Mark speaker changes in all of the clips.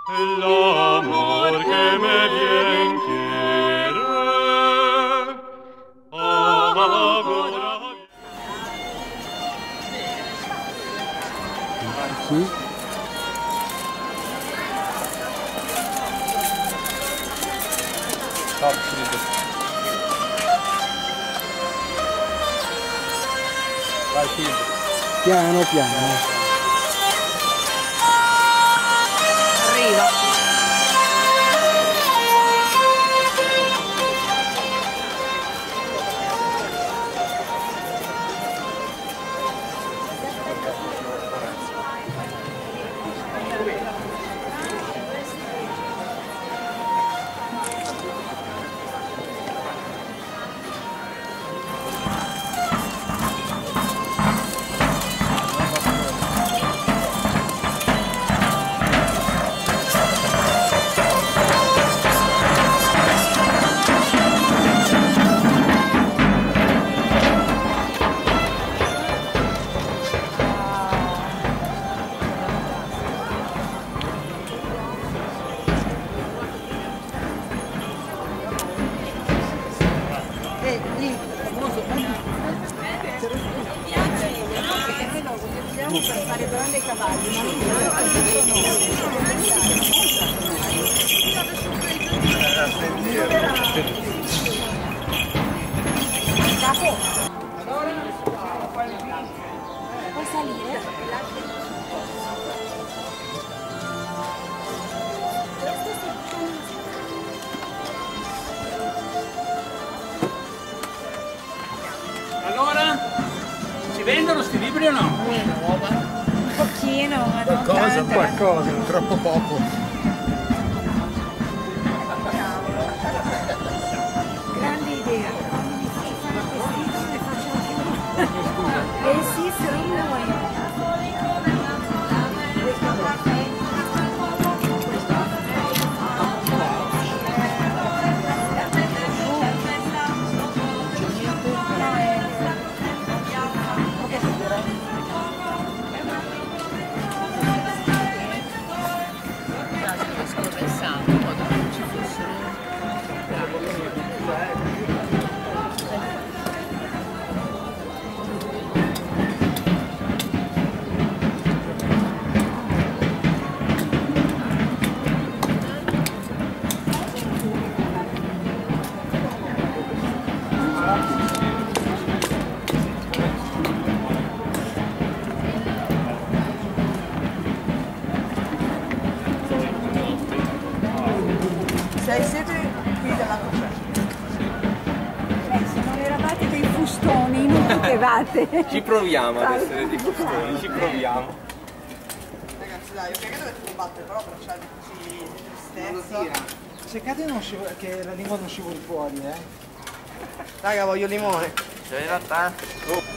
Speaker 1: L'amor que me bien quiere, agora.
Speaker 2: Sì.
Speaker 3: Stop, finito. Vai, finito.
Speaker 2: Piano piano.
Speaker 4: Arriva. Lì, famoso, per fare grandi cavalli, ma capo. Puoi salire?
Speaker 5: Allora, si vendono sti libri o no?
Speaker 4: Un pochino, ma non tanto.
Speaker 3: Qualcosa, troppo poco.
Speaker 4: Grande idea. Quando mi fai fare il vestito ne faccio anche uno. Eh sì, saremo noi.
Speaker 6: Stavo pensando, in modo che non ci fossero.
Speaker 4: Siete qui dalla se non eravate dei fustoni, non potevate.
Speaker 3: Ci proviamo ad essere dei fustoni, ci proviamo.
Speaker 7: Ragazzi dai, ok che dovete combattere, però lasciate così di tristezza.
Speaker 2: Cercate che la lingua non scivoli fuori,
Speaker 7: Raga, voglio limone.
Speaker 3: C'è in realtà.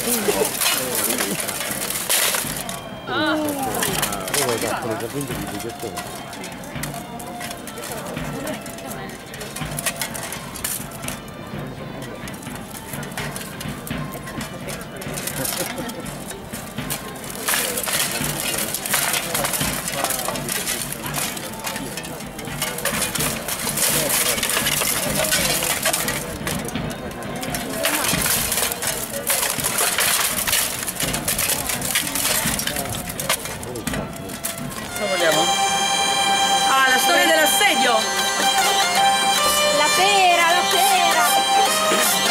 Speaker 5: Cosa vogliamo?
Speaker 6: Ah, la storia dell'assedio!
Speaker 4: La pera, la pera!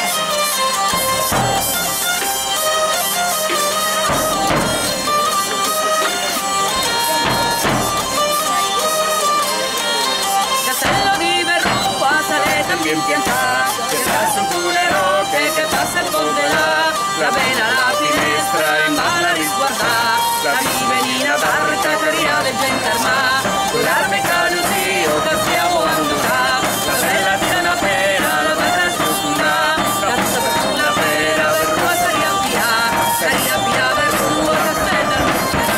Speaker 6: Castello di Verrua, saletta ben piantata, che passa su le rocce, che passa il ponte là, la vena alla finestra, in mala risguardà, la rivenina barca, caria del gente armà, con l'arme calusio, che stiamo andurà, la bella piana pera, la bella sfumà, la tutta per sulla pera, Verrua saria via, Verrua, castello non c'era.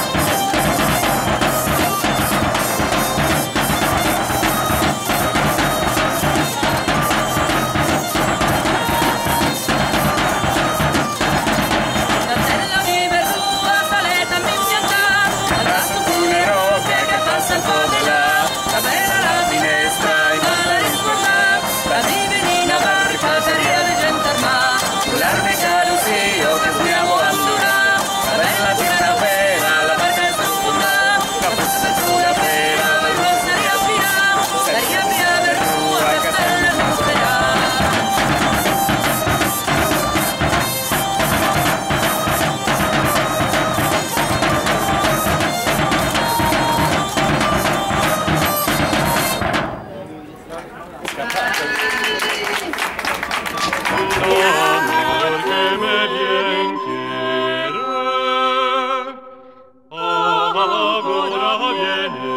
Speaker 6: Castello di Verrua, saletta ben piantata, arrasto con le rocche che passa il po' di là, la bella alla finestra, in mala risguardà, la divenina barca, caria di gente armà, con l'arme calusio che stiamo andurà, la bella piana pera, la barca è sfumà, la passa per sulla pera, Verrua saria via, Verrua, castello non c'era.
Speaker 1: Amor que me bien quiere, ahora viene